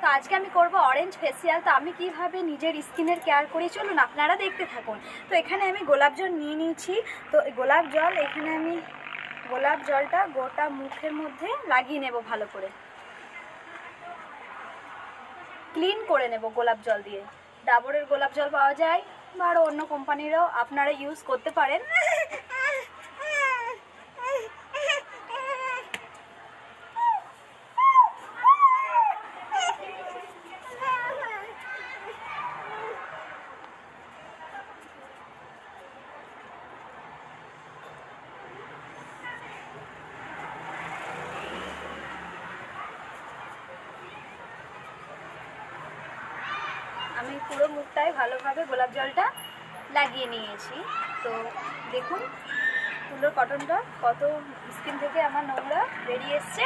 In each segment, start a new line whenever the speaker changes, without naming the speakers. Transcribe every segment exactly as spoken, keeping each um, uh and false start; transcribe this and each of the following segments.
তো আজকে আমি করব অরেঞ্জ ফেসিয়াল। তো আমি কিভাবে নিজের স্কিনের কেয়ার করি চলুন আপনারা দেখতে থাকুন। তো এখানে আমি গোলাপ জল নিয়ে নিয়েছি। তো গোলাপ জল এখানে আমি গোলাপ জলটা গোটা মুখের মধ্যে লাগিয়ে নেব, ভালো করে ক্লিন করে নেব গোলাপ জল দিয়ে। ডাবরের গোলাপ জল পাওয়া যায় বা আরও অন্য কোম্পানিরও আপনারা ইউজ করতে পারেন। আমি পুরো মুখটায় ভালোভাবে গোলাপ জলটা লাগিয়ে নিয়েছি। তো দেখুন তুলোর কটনটা কত স্কিন থেকে আমার নোংরা বেরিয়ে এসছে।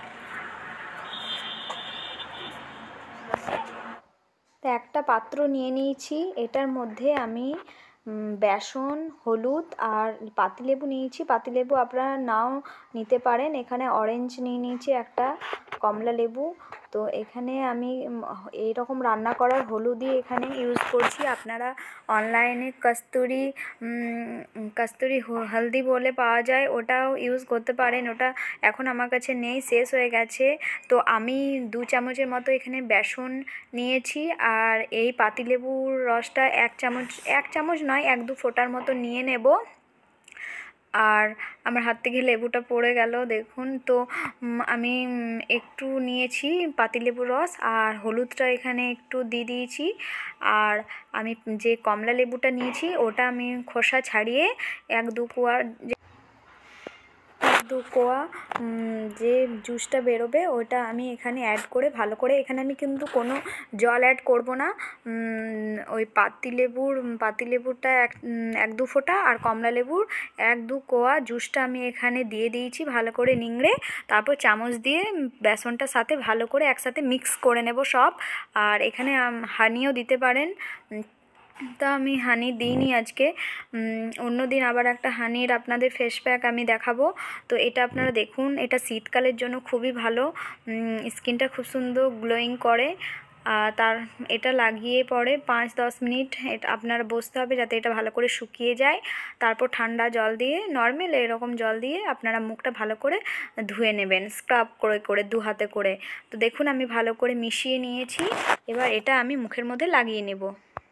তো একটা পাত্র নিয়ে নিয়েছি, এটার মধ্যে আমি বেসন, হলুদ আর পাতিলেবু নিয়েছি। পাতিলেবু আপনারা নাও নিতে পারেন। এখানে অরেঞ্জ নিয়ে নিয়েছি, একটা কমলা লেবু। তো এখানে আমি এইরকম রান্না করার হলুদই এখানে ইউজ করছি। আপনারা অনলাইনে কস্তুরি কস্তুরি হলদি বলে পাওয়া যায়, ওটাও ইউজ করতে পারেন। ওটা এখন আমার কাছে নেই, শেষ হয়ে গেছে। তো আমি দু চামচের মতো এখানে বেসন নিয়েছি আর এই পাতিলেবুর রসটা এক চামচ এক চামচ নয় এক দু ফোঁটার মতো নিয়ে নেব। আর আমার হাত থেকে লেবুটা পড়ে গেল দেখুন। তো আমি একটু নিয়েছি পাতিলেবুর রস আর হলুদটা এখানে একটু দিয়ে দিয়েছি। আর আমি যে কমলা লেবুটা নিয়েছি ওটা আমি খোসা ছাড়িয়ে এক দু কোয়া দু কোয়া যে জুসটা বেরোবে ওটা আমি এখানে অ্যাড করে ভালো করে, এখানে আমি কিন্তু কোনো জল অ্যাড করব না। ওই পাতিলেবুর পাতিলেবুরটা এক এক দু ফোঁটা আর কমলা লেবুর এক দু কোয়া জুসটা আমি এখানে দিয়ে দিয়েছি ভালো করে নিংড়ে। তারপর চামচ দিয়ে বেসনটার সাথে ভালো করে একসাথে মিক্স করে নেব সব। আর এখানে হানিও দিতে পারেন। তা আমি হানি দিইনি আজকে, অন্য দিন আবার একটা হানির আপনাদের ফেস প্যাক আমি দেখাবো। তো এটা আপনারা দেখুন, এটা শীতকালের জন্য খুবই ভালো, স্কিনটা খুব সুন্দর গ্লোয়িং করে। তার এটা লাগিয়ে পরে পাঁচ দশ মিনিট এটা আপনারা বসতে হবে যাতে এটা ভালো করে শুকিয়ে যায়। তারপর ঠান্ডা জল দিয়ে, নর্মাল এরকম জল দিয়ে আপনারা মুখটা ভালো করে ধুয়ে নেবেন, স্ক্রাব করে করে দু হাতে করে। তো দেখুন আমি ভালো করে মিশিয়ে নিয়েছি। এবার এটা আমি মুখের মধ্যে লাগিয়ে নেব।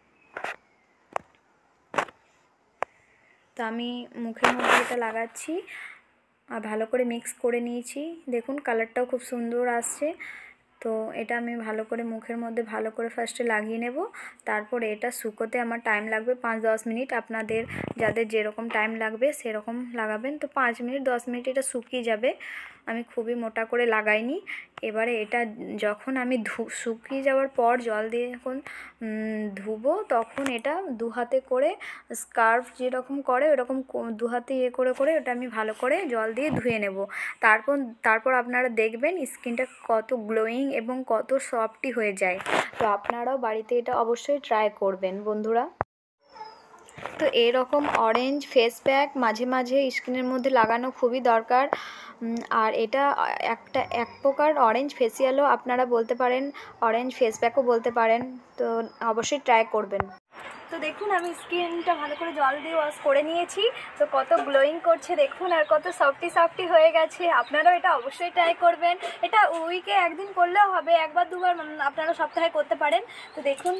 তো আমি মুখের মধ্যে এটা লাগাচ্ছি আর ভালো করে মিক্স করে নিয়েছি। দেখুন কালারটাও খুব সুন্দর আসছে। তো এটা আমি ভালো করে মুখের মধ্যে ভালো করে ফার্স্টে লাগিয়ে নেব। তারপরে এটা শুকোতে আমার টাইম লাগবে পাঁচ দশ মিনিট। আপনাদের যাদের যেরকম টাইম লাগবে সেরকম লাগাবেন। তো পাঁচ মিনিট দশ মিনিট এটা শুকিয়ে যাবে। আমি খুবই মোটা করে লাগাইনি। এবারে এটা যখন আমি ধু শুকিয়ে যাওয়ার পর জল দিয়ে যখন ধুবো তখন এটা দু হাতে করে স্কার্ফ যেরকম করে ওরকম দু হাতে ইয়ে করে করে ওটা আমি ভালো করে জল দিয়ে ধুয়ে নেব। তারপর তারপর আপনারা দেখবেন স্কিনটা কত গ্লোয়িং এবং কত সফটই হয়ে যায়। তো আপনারাও বাড়িতে এটা অবশ্যই ট্রাই করবেন বন্ধুরা। তো এরকম অরেঞ্জ ফেস প্যাক মাঝে মাঝে স্কিনের মধ্যে লাগানো খুবই দরকার। আর এটা একটা এক প্রকার অরেঞ্জ ফেসিয়ালও আপনারা বলতে পারেন, অরেঞ্জ ফেস প্যাকও বলতে পারেন। তো অবশ্যই ট্রাই করবেন। তো দেখুন আমি স্কিনটা ভালো করে জল দিয়ে ওয়াশ করে নিয়েছি। তো কত গ্লোয়িং করছে দেখুন আর কত সফটি সফটি হয়ে গেছে। আপনারাও এটা অবশ্যই ট্রাই করবেন। এটা উইকে একদিন করলেও হবে, একবার দুবার আপনারা সপ্তাহে করতে পারেন। তো দেখুন